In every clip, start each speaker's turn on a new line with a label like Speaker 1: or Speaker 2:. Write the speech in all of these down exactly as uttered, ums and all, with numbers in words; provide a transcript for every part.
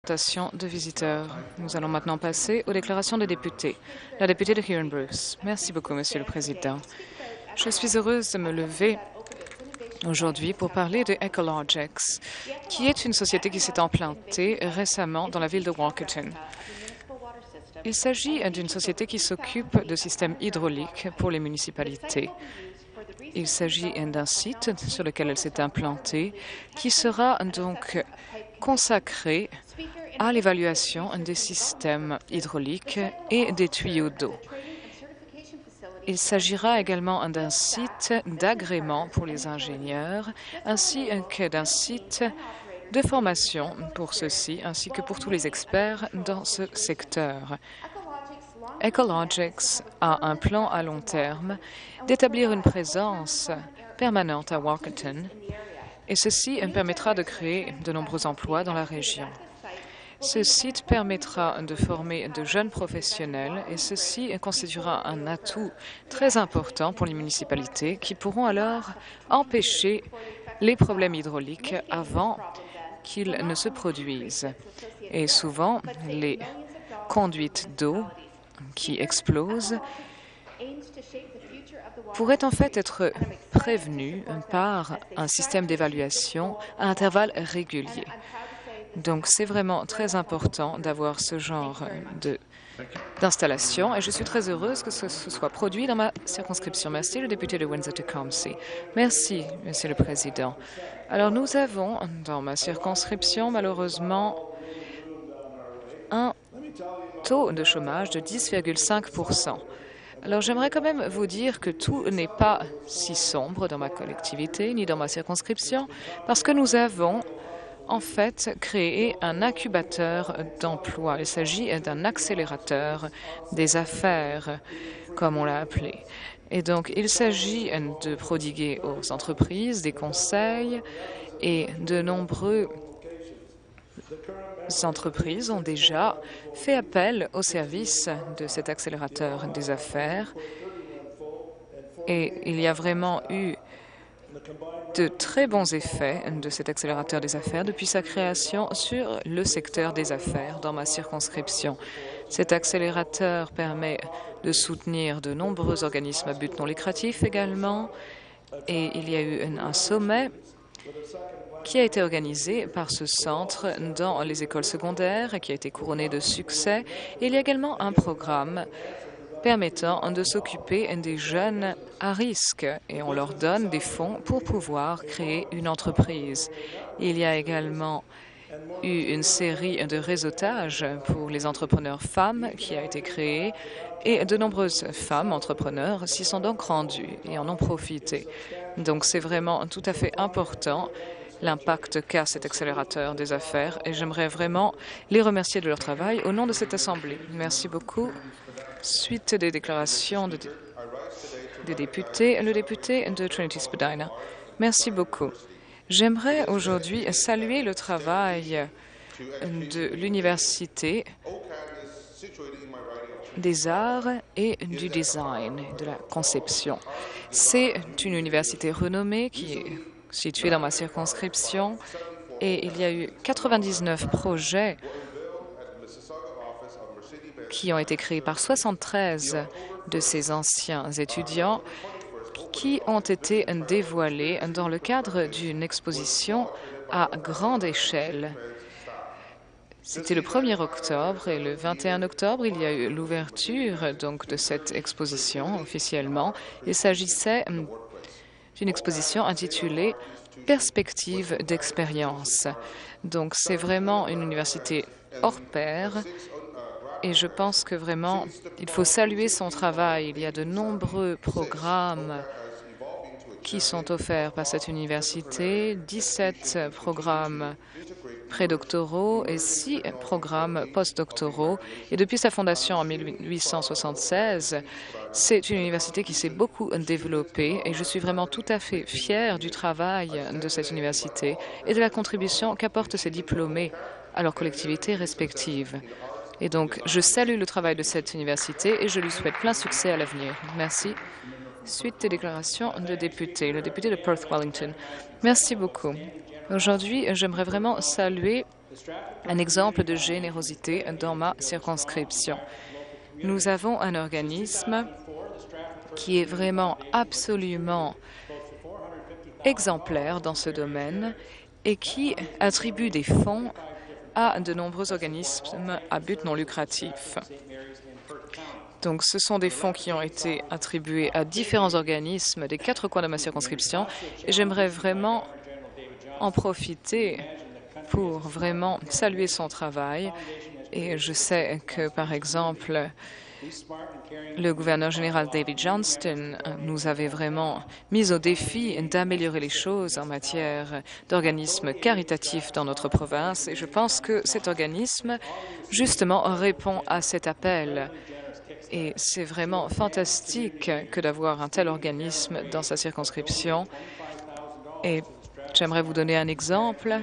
Speaker 1: De visiteurs. Nous allons maintenant passer aux déclarations des députés. La députée de Huron Bruce. Merci beaucoup, Monsieur le Président. Je suis heureuse de me lever aujourd'hui pour parler de Ecologics, qui est une société qui s'est implantée récemment dans la ville de Walkerton. Il s'agit d'une société qui s'occupe de systèmes hydrauliques pour les municipalités. Il s'agit d'un site sur lequel elle s'est implantée qui sera donc consacré à l'évaluation des systèmes hydrauliques et des tuyaux d'eau. Il s'agira également d'un site d'agrément pour les ingénieurs, ainsi que d'un site de formation pour ceux-ci, ainsi que pour tous les experts dans ce secteur. Ecologics a un plan à long terme d'établir une présence permanente à Walkerton, et ceci permettra de créer de nombreux emplois dans la région. Ce site permettra de former de jeunes professionnels et ceci constituera un atout très important pour les municipalités qui pourront alors empêcher les problèmes hydrauliques avant qu'ils ne se produisent. Et souvent, les conduites d'eau qui explosent pourraient en fait être prévenues par un système d'évaluation à intervalles réguliers. Donc, c'est vraiment très important d'avoir ce genre d'installation et je suis très heureuse que ce, ce soit produit dans ma circonscription. Merci, le député de Windsor-Tecumseh. Merci, Monsieur le Président. Alors, nous avons dans ma circonscription, malheureusement, un taux de chômage de dix virgule cinq pour cent. Alors, j'aimerais quand même vous dire que tout n'est pas si sombre dans ma collectivité ni dans ma circonscription parce que nous avons en fait créé un incubateur d'emploi. Il s'agit d'un accélérateur des affaires, comme on l'a appelé. Et donc, il s'agit de prodiguer aux entreprises des conseils et de nombreuses entreprises ont déjà fait appel au service de cet accélérateur des affaires. Et il y a vraiment eu de très bons effets de cet accélérateur des affaires depuis sa création sur le secteur des affaires dans ma circonscription. Cet accélérateur permet de soutenir de nombreux organismes à but non lucratif également et il y a eu un, un sommet qui a été organisé par ce centre dans les écoles secondaires et qui a été couronné de succès. Et il y a également un programme permettant de s'occuper des jeunes à risque et on leur donne des fonds pour pouvoir créer une entreprise. Il y a également eu une série de réseautages pour les entrepreneurs femmes qui a été créée et de nombreuses femmes entrepreneurs s'y sont donc rendues et en ont profité. Donc c'est vraiment tout à fait important l'impact qu'a cet accélérateur des affaires et j'aimerais vraiment les remercier de leur travail au nom de cette Assemblée. Merci beaucoup. Suite des déclarations de, des députés, le député de Trinity-Spadina. Merci beaucoup. J'aimerais aujourd'hui saluer le travail de l'Université des arts et du design, de la conception. C'est une université renommée qui est située dans ma circonscription et il y a eu quatre-vingt-dix-neuf projets qui ont été créés par soixante-treize de ces anciens étudiants qui ont été dévoilés dans le cadre d'une exposition à grande échelle. C'était le premier octobre et le vingt et un octobre, il y a eu l'ouverture donc de cette exposition officiellement. Il s'agissait d'une exposition intitulée « Perspectives d'expérience ». Donc, c'est vraiment une université hors pair. Et je pense que vraiment, il faut saluer son travail. Il y a de nombreux programmes qui sont offerts par cette université, dix-sept programmes prédoctoraux et six programmes postdoctoraux. Et depuis sa fondation en mille huit cent soixante-seize, c'est une université qui s'est beaucoup développée et je suis vraiment tout à fait fière du travail de cette université et de la contribution qu'apportent ses diplômés à leurs collectivités respectives. Et donc, je salue le travail de cette université et je lui souhaite plein succès à l'avenir. Merci. Suite des déclarations de députés, le député de Perth Wellington. Merci beaucoup. Aujourd'hui, j'aimerais vraiment saluer un exemple de générosité dans ma circonscription. Nous avons un organisme qui est vraiment absolument exemplaire dans ce domaine et qui attribue des fonds à de nombreux organismes à but non lucratif. Donc, ce sont des fonds qui ont été attribués à différents organismes des quatre coins de ma circonscription et j'aimerais vraiment en profiter pour vraiment saluer son travail. Et je sais que, par exemple, le gouverneur général David Johnston nous avait vraiment mis au défi d'améliorer les choses en matière d'organismes caritatifs dans notre province. Et je pense que cet organisme, justement, répond à cet appel. Et c'est vraiment fantastique que d'avoir un tel organisme dans sa circonscription. Et j'aimerais vous donner un exemple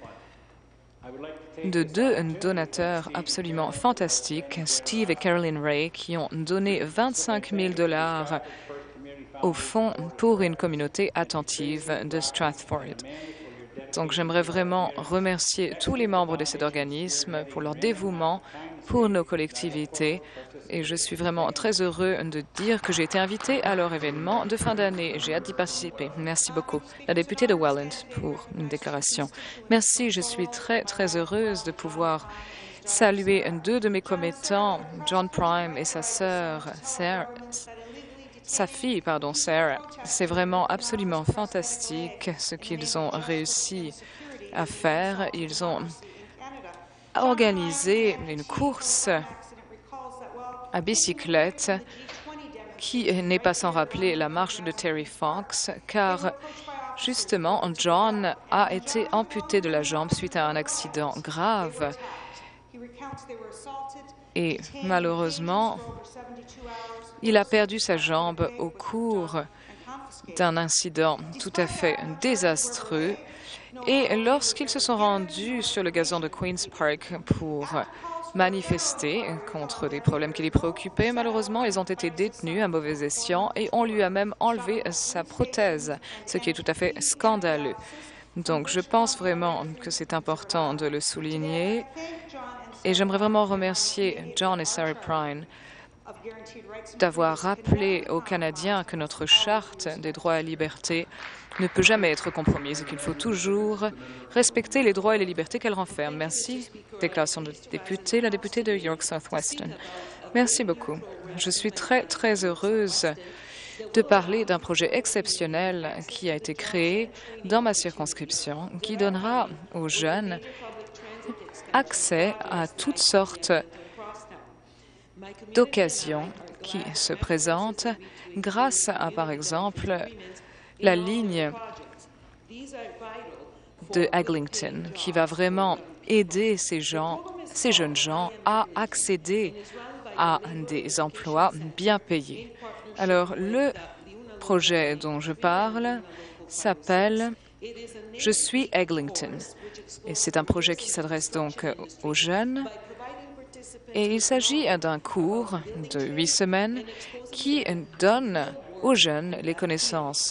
Speaker 1: de deux donateurs absolument fantastiques, Steve et Carolyn Ray, qui ont donné vingt-cinq mille dollars au Fonds pour une communauté attentive de Strathford. Donc, j'aimerais vraiment remercier tous les membres de cet organisme pour leur dévouement pour nos collectivités. Et je suis vraiment très heureux de dire que j'ai été invité à leur événement de fin d'année. J'ai hâte d'y participer. Merci beaucoup. La députée de Welland pour une déclaration. Merci. Je suis très, très heureuse de pouvoir saluer deux de mes commettants, John Prime et sa sœur, Sarah, sa fille, pardon, Sarah. C'est vraiment absolument fantastique ce qu'ils ont réussi à faire. Ils ont organisé une course à bicyclette qui n'est pas sans rappeler la marche de Terry Fox, car justement, John a été amputé de la jambe suite à un accident grave. Et malheureusement, il a perdu sa jambe au cours d'un incident tout à fait désastreux. Et lorsqu'ils se sont rendus sur le gazon de Queen's Park pour manifester contre des problèmes qui les préoccupaient, malheureusement, ils ont été détenus à mauvais escient et on lui a même enlevé sa prothèse, ce qui est tout à fait scandaleux. Donc, je pense vraiment que c'est important de le souligner et j'aimerais vraiment remercier John et Sarah Prine d'avoir rappelé aux Canadiens que notre charte des droits et libertés ne peut jamais être compromise et qu'il faut toujours respecter les droits et les libertés qu'elle renferme. Merci. Déclaration de député, la députée de York South-Weston. Merci beaucoup. Je suis très, très heureuse de parler d'un projet exceptionnel qui a été créé dans ma circonscription, qui donnera aux jeunes accès à toutes sortes d'occasions qui se présentent grâce à, par exemple, la ligne de Eglinton, qui va vraiment aider ces gens, ces jeunes gens à accéder à des emplois bien payés. Alors, le projet dont je parle s'appelle « Je suis Eglinton ». Et c'est un projet qui s'adresse donc aux jeunes. Et il s'agit d'un cours de huit semaines qui donne aux jeunes les connaissances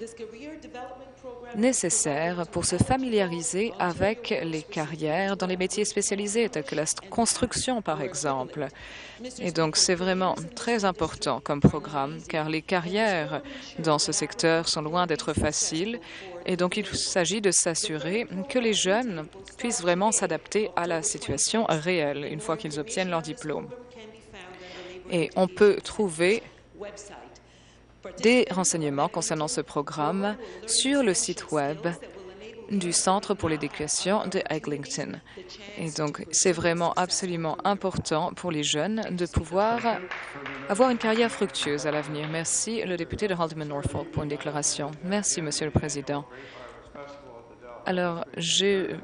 Speaker 1: nécessaires pour se familiariser avec les carrières dans les métiers spécialisés, tels que la construction, par exemple. Et donc, c'est vraiment très important comme programme, car les carrières dans ce secteur sont loin d'être faciles. Et donc, il s'agit de s'assurer que les jeunes puissent vraiment s'adapter à la situation réelle une fois qu'ils obtiennent leur diplôme. Et on peut trouver des renseignements concernant ce programme sur le site Web du Centre pour l'éducation de Eglinton. Et donc, c'est vraiment absolument important pour les jeunes de pouvoir avoir une carrière fructueuse à l'avenir. Merci, le député de Haldimand-Norfolk, pour une déclaration. Merci, Monsieur le Président. Alors, j'ai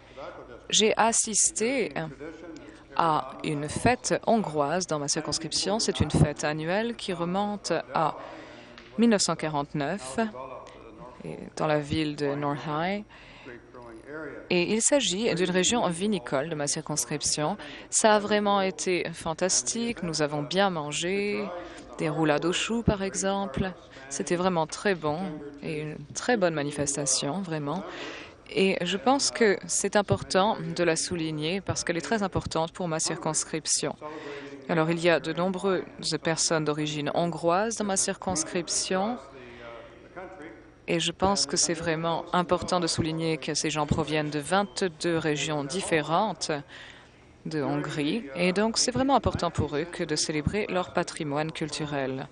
Speaker 1: assisté à une fête hongroise dans ma circonscription. C'est une fête annuelle qui remonte à mille neuf cent quarante-neuf dans la ville de North High. Et il s'agit d'une région vinicole de ma circonscription. Ça a vraiment été fantastique. Nous avons bien mangé, des roulades aux choux, par exemple. C'était vraiment très bon et une très bonne manifestation, vraiment. Et je pense que c'est important de la souligner parce qu'elle est très importante pour ma circonscription. Alors, il y a de nombreuses personnes d'origine hongroise dans ma circonscription et je pense que c'est vraiment important de souligner que ces gens proviennent de vingt-deux régions différentes de Hongrie et donc c'est vraiment important pour eux que de célébrer leur patrimoine culturel.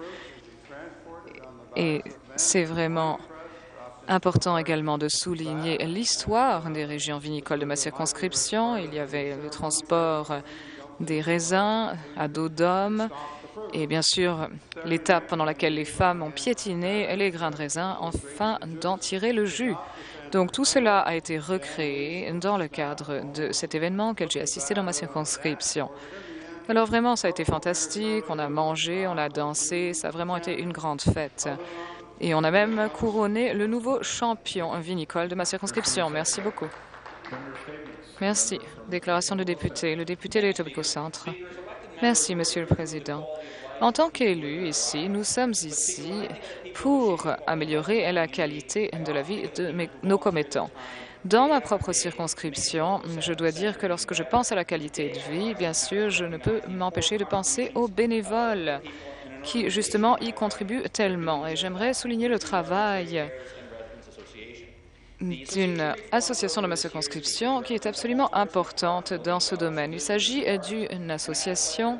Speaker 1: Et c'est vraiment important également de souligner l'histoire des régions vinicoles de ma circonscription. Il y avait le transport des raisins à dos d'homme et bien sûr l'étape pendant laquelle les femmes ont piétiné les grains de raisin afin d'en tirer le jus. Donc tout cela a été recréé dans le cadre de cet événement auquel j'ai assisté dans ma circonscription. Alors vraiment, ça a été fantastique, on a mangé, on a dansé, ça a vraiment été une grande fête. Et on a même couronné le nouveau champion vinicole de ma circonscription. Merci beaucoup. Merci. Déclaration de député. Le député de l'Etobicoke Centre. Merci, Monsieur le Président. En tant qu'élus ici, nous sommes ici pour améliorer la qualité de la vie de mes, nos commettants. Dans ma propre circonscription, je dois dire que lorsque je pense à la qualité de vie, bien sûr, je ne peux m'empêcher de penser aux bénévoles qui, justement, y contribuent tellement. Et j'aimerais souligner le travail d'une association de ma circonscription qui est absolument importante dans ce domaine. Il s'agit d'une association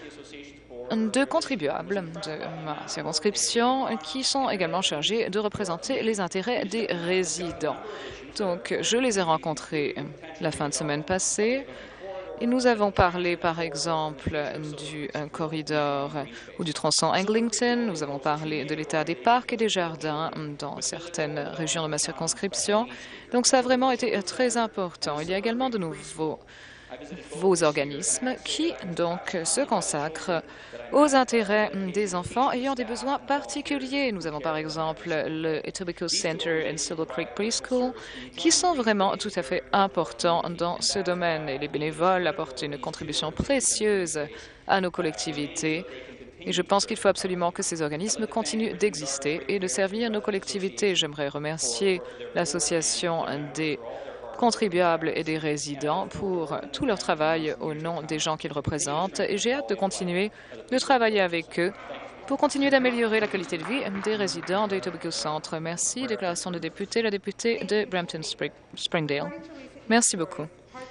Speaker 1: de contribuables de ma circonscription qui sont également chargés de représenter les intérêts des résidents. Donc, je les ai rencontrés la fin de semaine passée. Et nous avons parlé, par exemple, du euh, corridor ou du tronçon Eglinton. Nous avons parlé de l'état des parcs et des jardins dans certaines régions de ma circonscription. Donc, ça a vraiment été très important. Il y a également de nouveaux vos organismes qui, donc, se consacrent aux intérêts des enfants ayant des besoins particuliers. Nous avons, par exemple, le Etobicoke Center and Silver Creek Preschool, qui sont vraiment tout à fait importants dans ce domaine. Et les bénévoles apportent une contribution précieuse à nos collectivités. Et je pense qu'il faut absolument que ces organismes continuent d'exister et de servir nos collectivités. J'aimerais remercier l'Association des contribuables et des résidents pour tout leur travail au nom des gens qu'ils représentent et j'ai hâte de continuer de travailler avec eux pour continuer d'améliorer la qualité de vie des résidents de Etobicoke Centre. Merci. Déclaration de député, la députée de Brampton-Springdale. Merci beaucoup.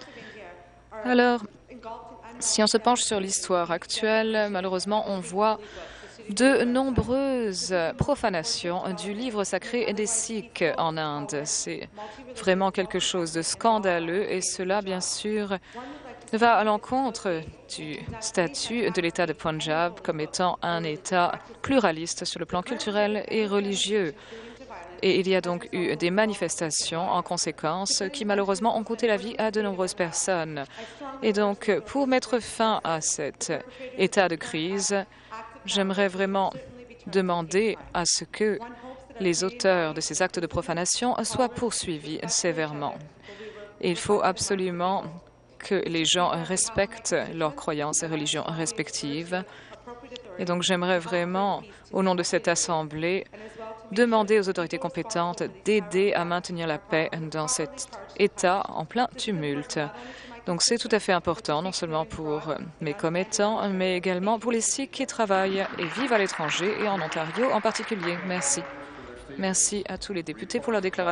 Speaker 1: Alors, si on se penche sur l'histoire actuelle, malheureusement, on voit de nombreuses profanations du livre sacré des Sikhs en Inde. C'est vraiment quelque chose de scandaleux et cela, bien sûr, va à l'encontre du statut de l'État de Punjab comme étant un État pluraliste sur le plan culturel et religieux. Et il y a donc eu des manifestations en conséquence qui, malheureusement, ont coûté la vie à de nombreuses personnes. Et donc, pour mettre fin à cet état de crise, j'aimerais vraiment demander à ce que les auteurs de ces actes de profanation soient poursuivis sévèrement. Il faut absolument que les gens respectent leurs croyances et religions respectives. Et donc, j'aimerais vraiment, au nom de cette Assemblée, demander aux autorités compétentes d'aider à maintenir la paix dans cet État en plein tumulte. Donc, c'est tout à fait important, non seulement pour mes commettants, mais également pour les Sikhs qui travaillent et vivent à l'étranger et en Ontario en particulier. Merci. Merci à tous les députés pour leur déclaration.